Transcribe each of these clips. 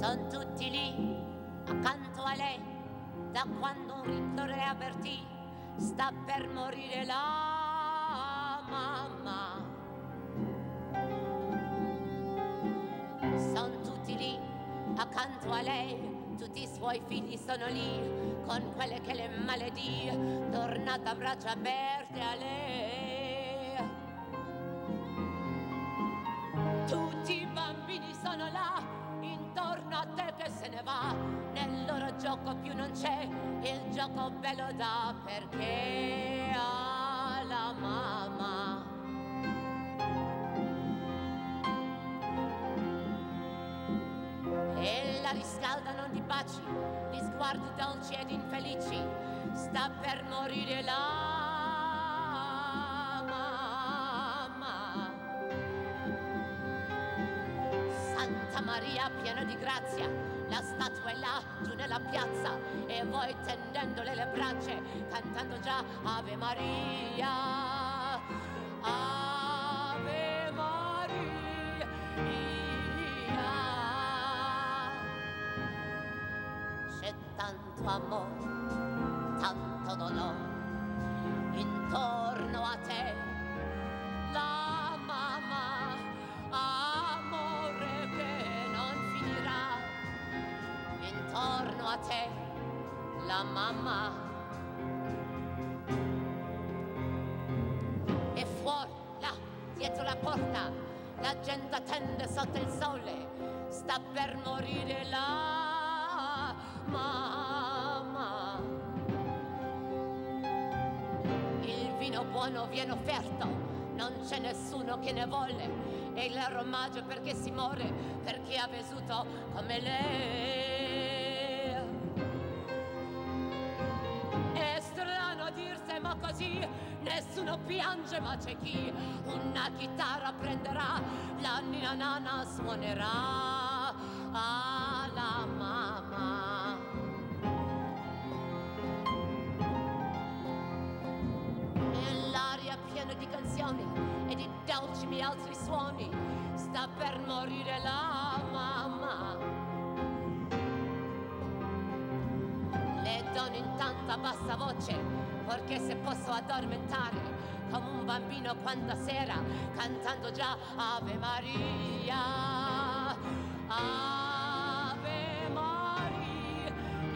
Son tutti lì, accanto a lei, da quando un ricco re avvertì, sta per morire la mamma. Son tutti lì, accanto a lei, tutti i suoi figli sono lì, con quelle che le maledì, tornata a braccia aperte a lei. Tutti i bambini sono là, intorno a te che se ne va, nel loro gioco più non c'è il gioco bello da perché ha la mamma. E la riscaldano di baci, di sguardi dolci ed infelici, sta per morire la mamma. Santa Maria piena di grazia, la statua è là giù nella piazza, e voi tendendole le braccia, cantando già Ave Maria, Ave Maria. C'è tanto amore, tanto dolore intorno a te, la mamma, amore che non finirà. Intorno a te, la mamma. E fuori, là, dietro la porta, la gente attende sotto il sole, sta per morire la mamma. Il vino buono viene offerto, non c'è nessuno che ne vuole, e il romaggio perché si muore, perché ha vissuto come lei. È strano a dirsi, ma così nessuno piange, ma c'è chi una chitarra prenderà, la nina nana suonerà alla mamma. E l'aria piena di canzoni e di dolci altri suoni, sta per morire la mamma. Le donne intanto a bassa voce, perché se posso addormentare come un bambino quando sera, cantando già Ave Maria, Ave Maria.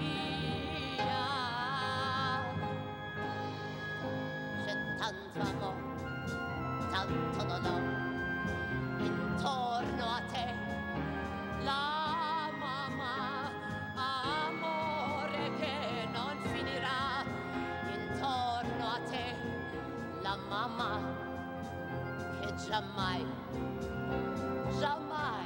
C'è tanto amore, tanto dolore intorno a te, la mamma, amore che non finirà. Intorno a te, la mamma che giammai, giammai